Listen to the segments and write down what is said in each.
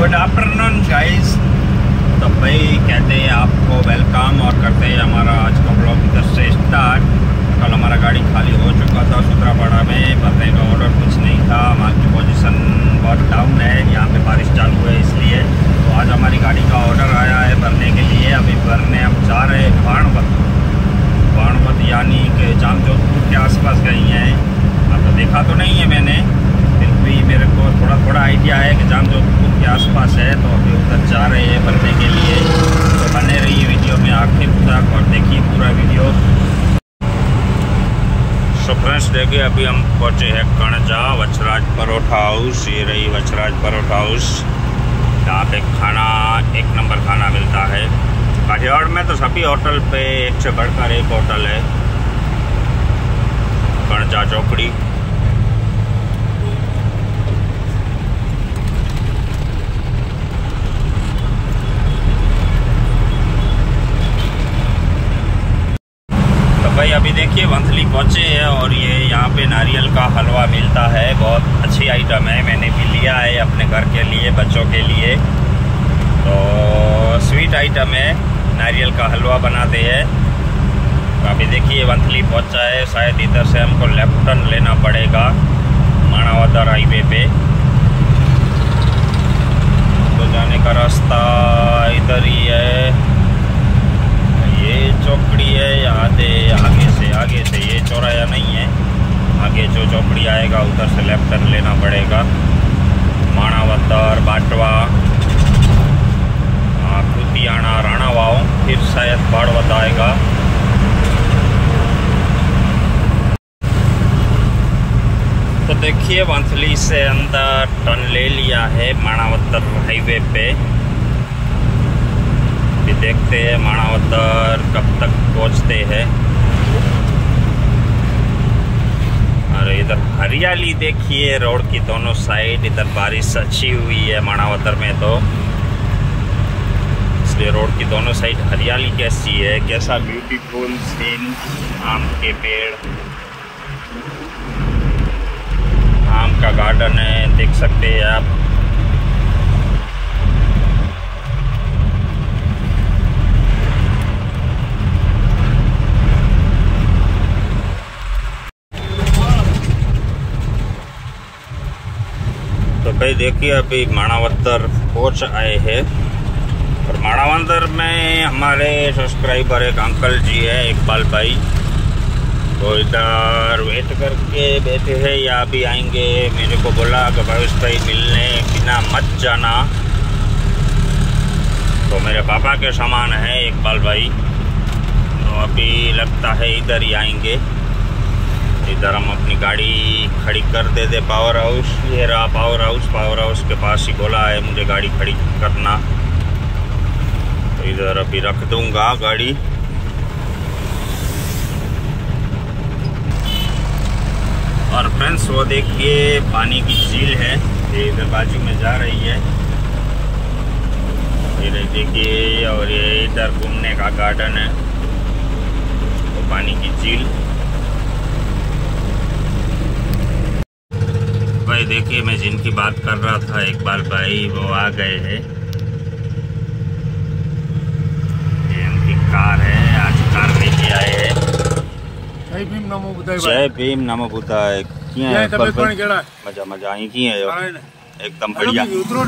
Good afternoon guys. तो भाई कहते हैं आपको वेलकम और करते हैं हमारा आज का ब्लॉग इधर से स्टार्ट। कल हमारा गाड़ी खाली हो चुका था सूत्रापाड़ा में, भरने का ऑर्डर कुछ नहीं था। हमारी पोजीशन बहुत डाउन है, यहाँ पे बारिश चालू है इसलिए। तो आज हमारी गाड़ी का ऑर्डर आया है भरने के लिए। अभी भरने हम जा रहे हैं बाणवत यानी कि जामजोधपुर के आसपास गई हैं। अब तो देखा तो नहीं है मैंने, फिर भी मेरे को थोड़ा थोड़ा आइडिया है कि जामजोधपुर के आसपास है। तो अभी उधर जा रहे हैं भरने के लिए। तो बने रहिए वीडियो में आखिर तक और देखिए पूरा वीडियो। सो फ्रेंड्स देखिए अभी हम पहुँचे हैं कणजा वचराज परोठा हाउस। ये रही वचराज परोठा हाउस, यहाँ पे खाना एक नंबर खाना मिलता है। काठियावाड़ में तो सभी होटल पे एक से बढ़कर एक होटल है। कणजा चौकड़ी। भाई अभी देखिए वंथली पहुँचे हैं और ये यहाँ पे नारियल का हलवा मिलता है। बहुत अच्छी आइटम है, मैंने भी लिया है अपने घर के लिए, बच्चों के लिए। तो स्वीट आइटम है, नारियल का हलवा बनाते हैं। तो अभी देखिए वंथली पहुँचा है। शायद इधर से हमको लेफ्ट टर्न लेना पड़ेगा माणावदर हाईवे पे। तो जाने का रास्ता इधर ही है। ये चौकड़ी है, आगे से ये चौराया नहीं है। आगे जो चौकड़ी आएगा उधर से लेफ्ट टर्न लेना पड़ेगा। माणावदर, बाटवा, कुतियाना, राणावाओ, फिर शायद बाड़वत आएगा। तो देखिए वंथली से अंदर टर्न ले लिया है माणावदर हाईवे पे। देखते हैं माणावदर कब तक पहुंचते हैं। और इधर हरियाली देखिए रोड की दोनों साइड। इधर बारिश अच्छी हुई है माणावदर में, तो इसलिए रोड की दोनों साइड हरियाली कैसी है, कैसा ब्यूटीफुल सीन। आम के पेड़, आम का गार्डन है, देख सकते हैं आप। तो भाई देखिए अभी माणावदर पहुंच आए हैं। और माणावदर में हमारे सब्सक्राइबर एक अंकल जी है, इकबाल भाई। तो इधर वेट करके बैठे हैं, या अभी आएंगे। मेरे को बोला कि भावेश भाई मिलने बिना मत जाना। तो मेरे पापा के समान है इकबाल भाई। तो अभी लगता है इधर ही आएंगे। इधर हम अपनी गाड़ी खड़ी कर देते पावर हाउस। ये रहा पावर हाउस के पास ही बोला है मुझे गाड़ी खड़ी करना। तो इधर अभी रख दूंगा गाड़ी। और फ्रेंड्स वो देखिए पानी की झील है, ये इधर बाजू में जा रही है। ये देखिए, और ये इधर घूमने का गार्डन है, तो पानी की झील। भाई देखिए मैं जिनकी बात कर रहा था इकबाल भाई, वो आ गए हैं। ये उनकी कार है, आज कार लेके आए हैं। जय भीम नमो बुद्धाय। जय भीम नमो बुद्धाय। मजा मजा आई की है एकदम बढ़िया।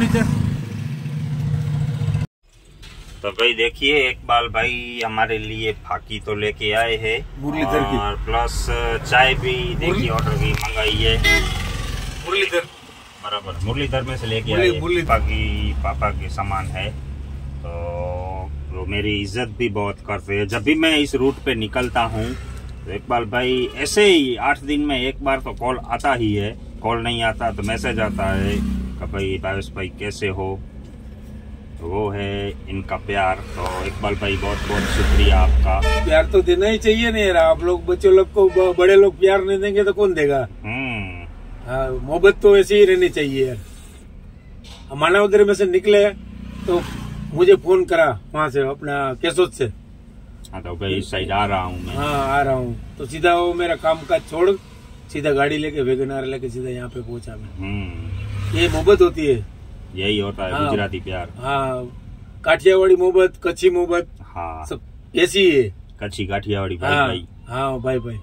तो भाई देखिए इकबाल भाई हमारे लिए फाकी तो लेके आए हैं, और प्लस चाय भी देखिए ऑर्डर की मंगाई है। मुरलीधर, बराबर मुरलीधर में से लेके आए। पापा के सामान है। तो मेरी इज्जत भी बहुत करते हैं। जब भी मैं इस रूट पे निकलता हूँ तो इकबाल भाई ऐसे ही 8 दिन में एक बार तो कॉल आता ही है। कॉल नहीं आता तो मैसेज आता है कि भाई भावेश भाई कैसे हो। तो वो है इनका प्यार। तो इकबाल भाई बहुत बहुत शुक्रिया आपका। प्यार तो देना ही चाहिए नहीं यार। आप लोग बच्चों लोग को, बड़े लोग प्यार नहीं देंगे तो कौन देगा। हाँ, मोहब्बत तो ऐसे ही रहनी चाहिए यार। माणावदर में से निकले तो मुझे फोन करा वहाँ से, अपना केसोद से। हाँ तो भाई इस साइड आ रहा हूँ मैं। हाँ आ रहा हूँ। तो सीधा वो मेरा काम काज छोड़ सीधा गाड़ी लेके वैगनआर लेके सीधा यहाँ पे पहुंचा मैं। ये मोहब्बत होती है। यही होता है गुजराती प्यार। हाँ, काठियावाड़ी मोहब्बत, कच्छी मोहब्बत, हाँ सब ऐसी है। कच्छी काठियावाड़ी भाई हाँ, भाई। हाँ भाई भाई,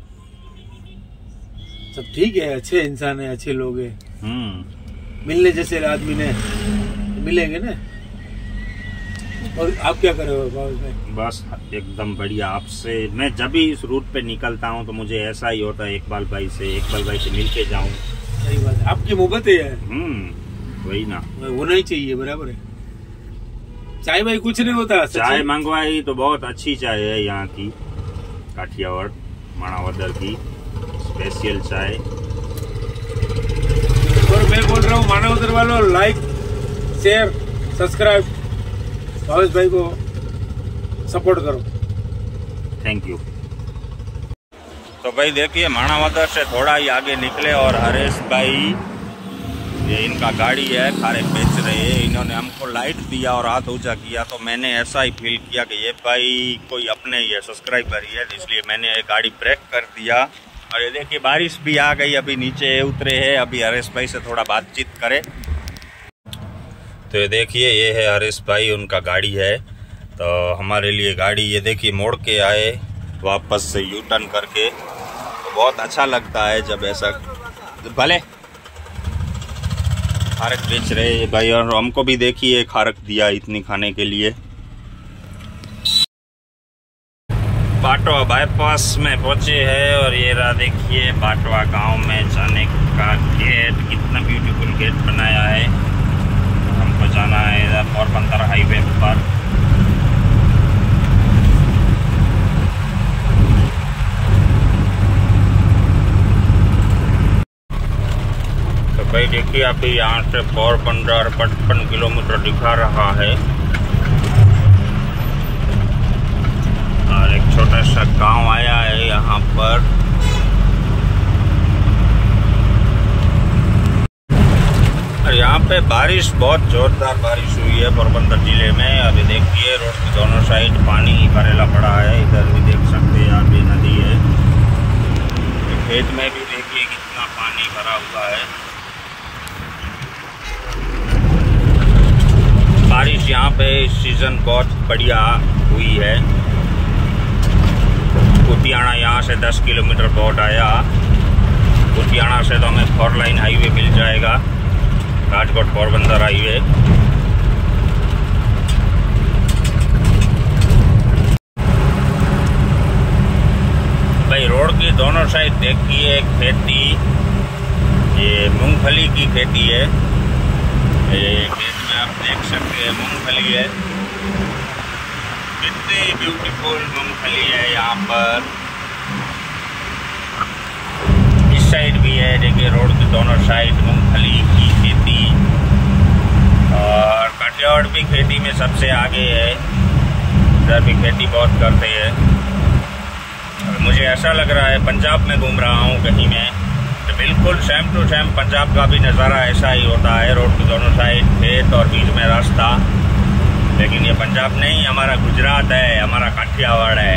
सब ठीक है, अच्छे इंसान है, अच्छे लोग है। मिलने जैसे आदमी ने मिलेंगे ना। और आप क्या कर रहे हो भाई? बस एकदम बढ़िया। आपसे मैं जब भी इस रूट पे निकलता हूँ तो मुझे ऐसा ही होता है, इकबाल भाई से मिल के जाऊँ। सही बात है, आपकी मोहब्बत है यार। वही ना, होना ही चाहिए, बराबर है। चाय भाई कुछ नहीं होता, चाय मंगवाई तो बहुत अच्छी चाय है यहाँ की, काठियावाड़ माणावदर की स्पेशल चाय। और मैं बोल रहा हूँ माणावदर वालों, लाइक शेयर सब्सक्राइब भावेश भाई को सपोर्ट करो। Thank you. तो भाई देखिए, माणावदर से थोड़ा ही आगे निकले और हरेश भाई, ये इनका गाड़ी है, खारे बेच रहे हैं। इन्होंने हमको लाइट दिया और हाथ ऊंचा किया, तो मैंने ऐसा ही फील किया कि ये भाई कोई अपने ही है, सब्सक्राइबर ही है, इसलिए मैंने ये गाड़ी ब्रेक कर दिया। और ये देखिए बारिश भी आ गई, अभी नीचे उतरे हैं, अभी हरेश भाई से थोड़ा बातचीत करें। तो ये देखिए, ये है हरेश भाई, उनका गाड़ी है। तो हमारे लिए गाड़ी ये देखिए मोड़ के आए वापस से यू टर्न करके, तो बहुत अच्छा लगता है जब ऐसा। भले खारक बेच रहे भाई, और हमको भी देखिए खारक दिया इतनी खाने के लिए। बाटवा बाईपास में पहुंचे हैं और ये रहा देखिए बाटवा गांव में जाने का गेट, कितना ब्यूटीफुल गेट बनाया है। हमको जाना है इधर पोरबंदर हाईवे पर। तो भाई देखिए, अभी यहाँ से पोरबंदर 55 किलोमीटर दिखा रहा है और एक छोटा सा गांव आया है यहाँ पर। और यहाँ पे बारिश, बहुत जोरदार बारिश हुई है पोरबंदर जिले में। अभी देखिए रोड की दोनों साइड पानी ही भरेला पड़ा है। इधर भी देख सकते हैं, यहाँ भी नदी है। खेत में भी देखिए कितना पानी भरा हुआ है। बारिश यहाँ पे इस सीजन बहुत बढ़िया हुई है। कुतियाना यहाँ से 10 किलोमीटर बोट आया। कुतियाना से तो हमें 4 लाइन हाईवे मिल जाएगा, राजकोट पोरबंदर हाईवे। भाई रोड की दोनों साइड देखिए खेती, ये मूंगफली की खेती है। ये खेत में आप देख सकते हैं मूंगफली है, कितनी ब्यूटीफुल मूंगफली है यहाँ पर। इस साइड भी है, देखिए रोड की दोनों साइड मूंगफली की खेती। और काठियावाड़ भी खेती में सबसे आगे है, इधर भी खेती बहुत करते हैं। मुझे ऐसा लग रहा है पंजाब में घूम रहा हूँ कहीं में, तो बिल्कुल सेम टू सेम पंजाब का भी नज़ारा ऐसा ही होता है। रोड की दोनों साइड खेत और बीच में रास्ता। लेकिन ये पंजाब नहीं, हमारा गुजरात है, हमारा काठियावाड़ है।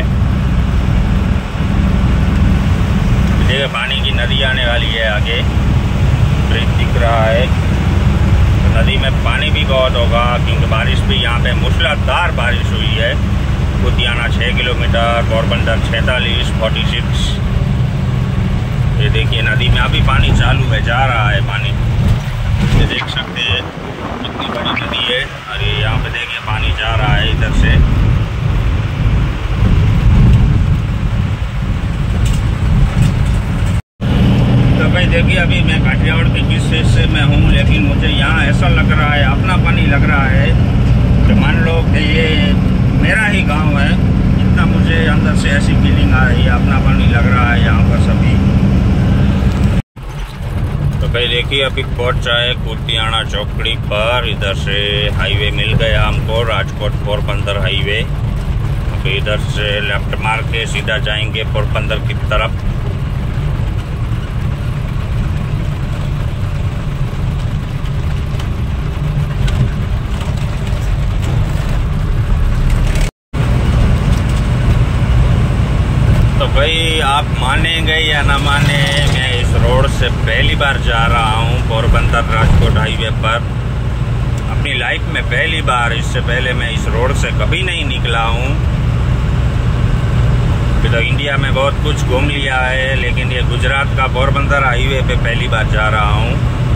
देखिए पानी की नदी आने वाली है आगे, ब्रिज दिख रहा है। तो नदी में पानी भी बहुत होगा क्योंकि बारिश भी यहाँ पे मूसलाधार बारिश हुई है। कुतियाना 6 किलोमीटर, पोरबंदर 46, 46। ये देखिए नदी में अभी पानी चालू है, जा रहा है पानी। ये देख सकते हैं कितनी बड़ी नदी है। और ये यहाँ पे देखिए पानी जा रहा है इधर से। तो भाई देखिए, अभी मैं काठियावाड़ के किस हिस्से में हूँ, लेकिन मुझे यहाँ ऐसा लग रहा है, अपना पानी लग रहा है कि मान लो कि ये मेरा ही गांव है। इतना मुझे अंदर से ऐसी फीलिंग आ रही है, अपना पानी लग रहा है यहाँ पर सभी। तो भाई देखिए, अभी पहुँचा है कुतियाना चौकड़ी पर। इधर से हाईवे मिल गया हमको, राजकोट पोरबंदर हाईवे। अभी इधर से लेफ्ट मार के सीधा जाएंगे पोरबंदर की तरफ। भाई आप मानेंगे या ना माने, मैं इस रोड से पहली बार जा रहा हूँ पोरबंदर राजकोट हाईवे पर। अपनी लाइफ में पहली बार, इससे पहले मैं इस रोड से कभी नहीं निकला हूँ। अभी तो इंडिया में बहुत कुछ घूम लिया है, लेकिन ये गुजरात का पोरबंदर हाईवे पे पहली बार जा रहा हूँ।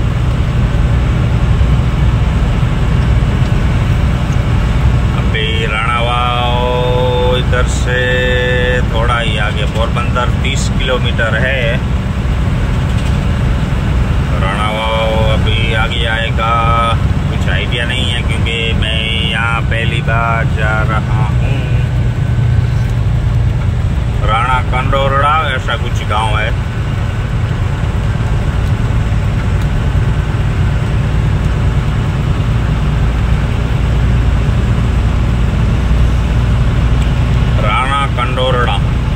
अभी राणावाव इधर से थोड़ा ही आगे, पोरबंदर 30 किलोमीटर है। राणावाव अभी आगे आएगा, कुछ आइडिया नहीं है क्योंकि मैं यहाँ पहली बार जा रहा हूँ। राणा कंडोरड़ा ऐसा कुछ गांव है। राणा कंडोरड़ा।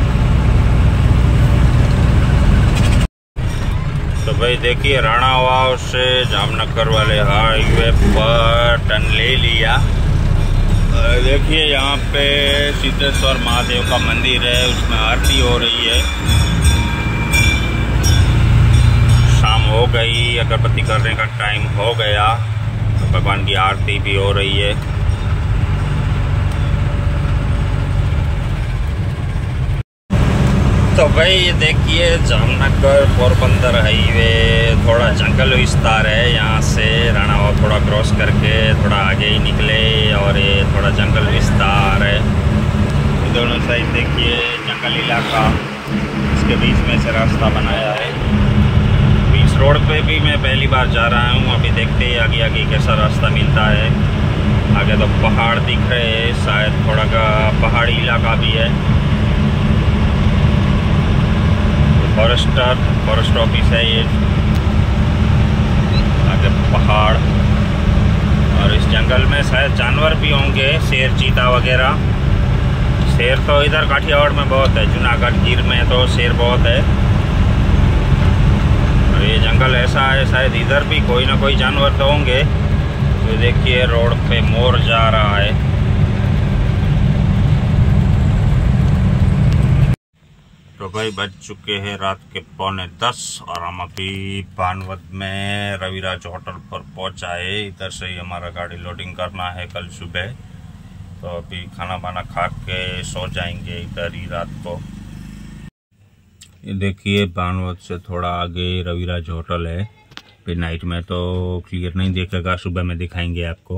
तो भाई देखिए, राणावाव से जामनगर वाले हाईवे पर टर्न ले लिया। देखिए यहाँ पे सिद्धेश्वर महादेव का मंदिर है, उसमें आरती हो रही है। शाम हो गई, अगरबत्ती करने का टाइम हो गया, तो भगवान की आरती भी हो रही है। तो भाई ये देखिए, जामनगर पोरबंदर हाईवे थोड़ा जंगल विस्तार है। यहाँ से राणावाव थोड़ा क्रॉस करके थोड़ा आगे ही निकले और ये थोड़ा जंगल विस्तार है। दोनों साइड देखिए जंगल इलाका, इसके बीच में से रास्ता बनाया है। इस रोड पे भी मैं पहली बार जा रहा हूँ। अभी देखते हैं आगे आगे कैसा रास्ता मिलता है। आगे तो पहाड़ दिख रहे हैं, शायद थोड़ा का पहाड़ी इलाका भी है। फॉरेस्ट ऑफिस है ये। आगे पहाड़, और इस जंगल में शायद जानवर भी होंगे, शेर, चीता वगैरह। शेर तो इधर काठियावाड़ में बहुत है, जूनागढ़ गिर में तो शेर बहुत है। और ये जंगल ऐसा है, शायद इधर भी कोई ना कोई जानवर तो होंगे। तो देखिए रोड पे मोर जा रहा है। तो भाई बज चुके हैं रात के 9:45 और हम अभी भानवद में रविराज होटल पर पहुंचाए। इधर से ही हमारा गाड़ी लोडिंग करना है कल सुबह। तो अभी खाना वाना खा के सो जाएंगे इधर ही रात को। ये देखिए भानवद से थोड़ा आगे रविराज होटल है। फिर नाइट में तो क्लियर नहीं दिखेगा, सुबह में दिखाएंगे आपको।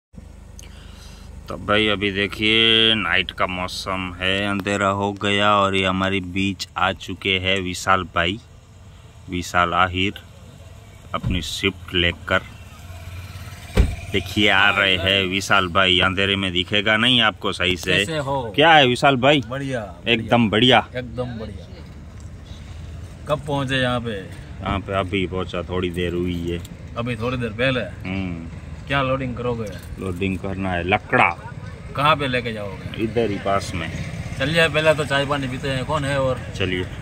तो भाई अभी देखिए नाइट का मौसम है, अंधेरा हो गया और ये हमारी बीच आ चुके हैं विशाल भाई, विशाल आहिर अपनी स्विफ्ट लेकर। देखिए आ रहे हैं विशाल भाई। अंधेरे में दिखेगा नहीं आपको सही से। क्या है विशाल भाई? बढ़िया, एकदम बढ़िया, एकदम बढ़िया। कब पहुंचे यहाँ पे? यहाँ पे अभी पहुंचा, थोड़ी देर हुई है। अभी थोड़ी देर पहले। क्या लोडिंग करोगे? लोडिंग करना है लकड़ा। कहाँ पे लेके जाओगे? इधर ही पास में। चलिए पहले तो चाय पानी पीते हैं। कौन है? और चलिए।